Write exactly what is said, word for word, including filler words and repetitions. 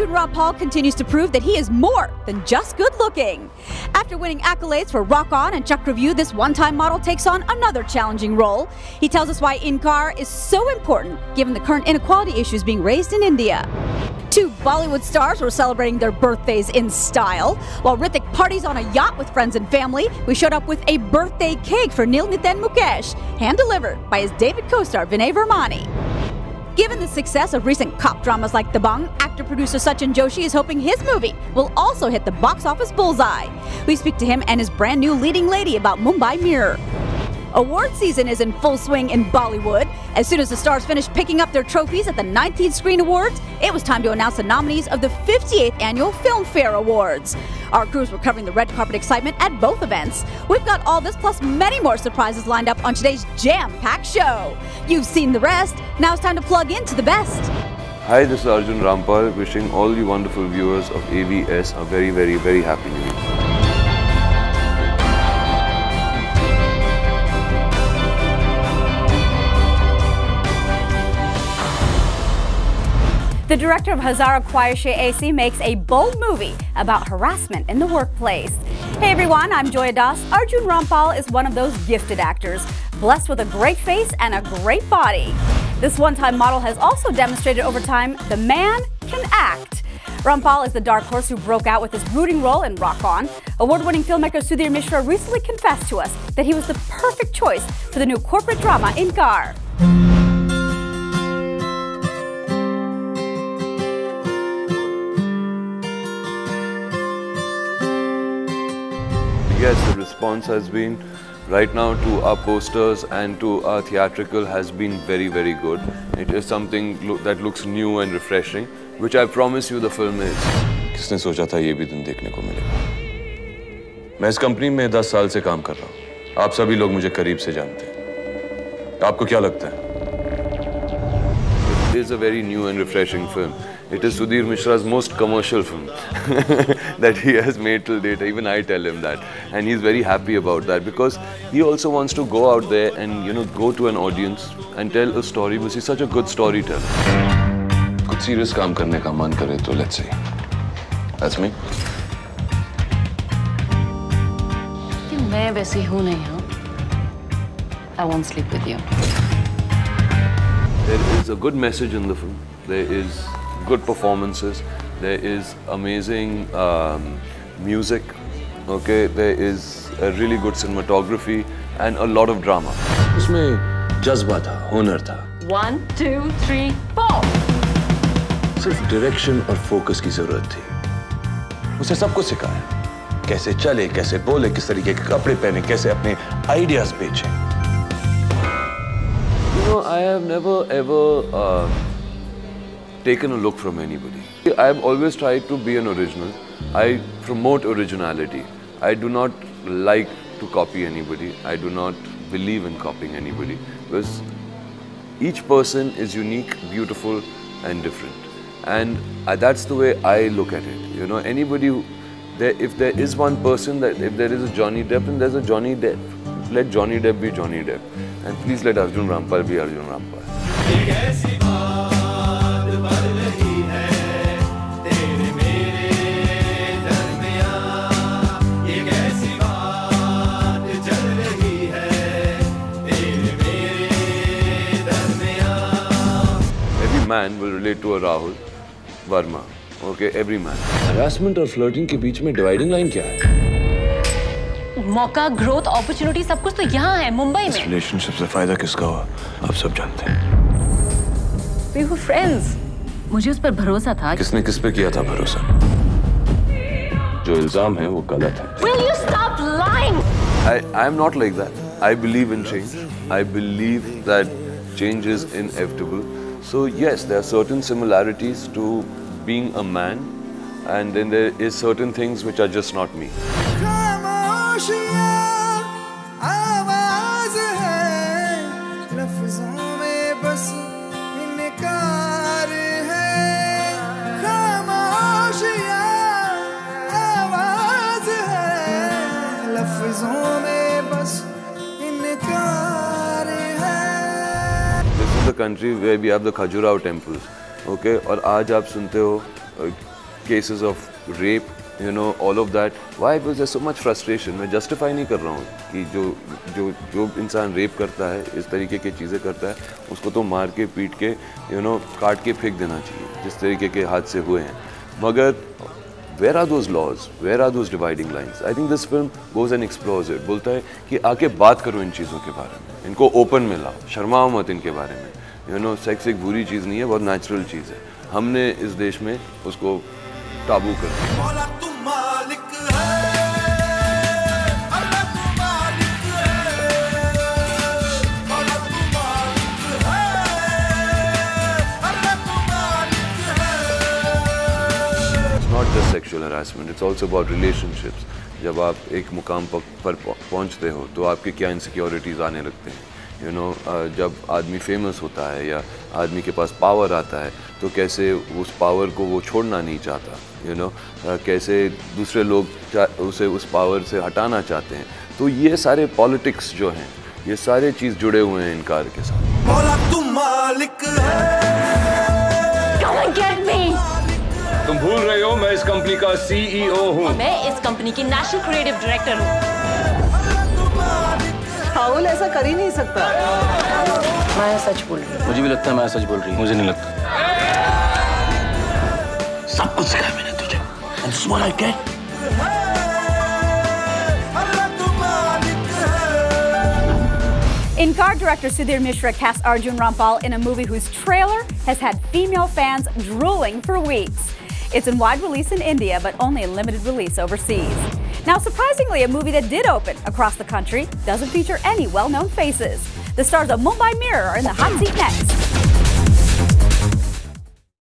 Arjun Rampal continues to prove that he is more than just good looking. After winning accolades for Rock On and Chakravyuh, this one-time model takes on another challenging role. He tells us why in-car is so important given the current inequality issues being raised in India. Two Bollywood stars were celebrating their birthdays in style. While Hrithik parties on a yacht with friends and family, we showed up with a birthday cake for Neel Nitin Mukesh, hand-delivered by his David co-star Vinay Vermani. Given the success of recent cop dramas like Dabangg, actor-producer Sachin Joshi is hoping his movie will also hit the box office bullseye. We speak to him and his brand new leading lady about Mumbai Mirror. Award season is in full swing in Bollywood. As soon as the stars finished picking up their trophies at the nineteenth Screen Awards, it was time to announce the nominees of the fifty-eighth Annual Filmfare Awards. Our crews were covering the red carpet excitement at both events. We've got all this plus many more surprises lined up on today's jam-packed show. You've seen the rest. Now it's time to plug into the best. Hi, this is Arjun Rampal, wishing all you wonderful viewers of A V S a very, very, very happy New Year. The director of Hazara Khwaishein Aisi makes a bold movie about harassment in the workplace. Hey everyone, I'm Joya Das. Arjun Rampal is one of those gifted actors, blessed with a great face and a great body. This one-time model has also demonstrated over time the man can act. Rampal is the dark horse who broke out with his brooding role in Rock On. Award-winning filmmaker Sudhir Mishra recently confessed to us that he was the perfect choice for the new corporate drama In-Car. Yes, the response has been, right now, to our posters and to our theatrical has been very, very good. It is something lo that looks new and refreshing, which I promise you the film is. किसने सोचा था ये भी दिन देखने को मिलेगा? मैं इस कंपनी में दस साल से काम कर रहा हूँ। आप सभी लोग मुझे करीब से जानते हैं। आपको क्या लगता है? It is a very new and refreshing film. It is Sudhir Mishra's most commercial film that he has made till date. Even I tell him that, and he's very happy about that because he also wants to go out there and you know go to an audience and tell a story because he's such a good storyteller. कुछ serious काम करने का मन करे तो let's see. That's me. कि मैं वैसी हूँ नहीं हूँ. I won't sleep with you. There is a good message in the film. There is good performances. There is amazing um, music. Okay, there is a really good cinematography and a lot of drama. उसमें जज्बा था, हुनर था. One, two, three, four. सिर्फ direction और focus की जरूरत थी. उसे सब कुछ सिखाया. कैसे चले, कैसे बोले, किस तरीके के कपड़े पहने, कैसे अपने आइडियाज बेचे. You know, I have never ever uh, taken a look from anybody. I have always tried to be an original. I promote originality. I do not like to copy anybody. I do not believe in copying anybody because each person is unique, beautiful and different. And uh, that's the way I look at it. You know, anybody who, there, if there is one person, that if there is a Johnny Depp, then there's a Johnny Depp. Let Johnny Depp be Johnny Depp. And please let Arjun Rampal be Arjun Rampal. Every man will relate to a Rahul Verma. Okay, every man. Harassment और flirting के बीच में dividing line क्या है? मौका, growth, opportunity सब कुछ तो यहाँ है मुंबई में. रिलेशनशिप से फायदा किसका हुआ? आप सब जानते हैं. We were friends. मुझे उस पर भरोसा था. किसने किस पे किया था भरोसा? जो इल्जाम है वो गलत है. Will you stop lying? I I am not like that. I believe in change. I believe that change is inevitable. So yes, there are certain similarities to being a man, and then there is certain things which are just not me. This is the country where we have the Khajuraho temples, okay? और आज आप सुनते हो cases of rape, you know, all of that. Why? Because there's so much frustration. मैं justify नहीं कर रहा हूँ कि जो जो जो इंसान रेप करता है, इस तरीके की चीज़ें करता है, उसको तो मार के पीट के, you know, काट के फेंक देना चाहिए, जिस तरीके के हादसे हुए हैं. मगर where are those laws? Where are those dividing lines? I think this film goes and explores it. बोलता है कि आके बात करो इन चीज़ों के बारे में, इनको ओपन में लाओ, शर्माओ मत इनके बारे में. You know, सेक्स एक बुरी चीज़ नहीं है, बहुत नेचुरल चीज़ है. हमने इस देश में उसको टाबू कर दिया. Not just sexual harassment, it's also about relationships. जब आप एक मुकाम पर पहुंचते हो तो आपके क्या इनसिक्योरिटीज़ आने लगते हैं. यू नो, जब आदमी फेमस होता है या आदमी के पास पावर आता है तो कैसे उस पावर को वो छोड़ना नहीं चाहता. यू नो, कैसे दूसरे लोग उसे उस पावर से हटाना चाहते हैं. तो ये सारे पॉलिटिक्स जो हैं, ये सारे चीज़ जुड़े हुए हैं इनकार के साथ. तुम भूल रहे हो मैं इस कंपनी का सीईओ हूँ. मैं इस कंपनी की नेशनल क्रिएटिव डायरेक्टर हूँ. राहुल ऐसा कर ही नहीं सकता. मैं सच बोल रही हूँ. मुझे भी लगता है मैं सच बोल रही हूँ. मुझे नहीं लगता. सब कुछ सिखाया मैंने तुझे. And this is what I get. Inkar director Sudhir Mishra cast Arjun Rampal in a movie whose trailer has had female fans drooling for weeks. It's in wide release in India, but only in limited release overseas. Now, surprisingly, a movie that did open across the country doesn't feature any well-known faces. The stars of Mumbai Mirror are in the hot seat next.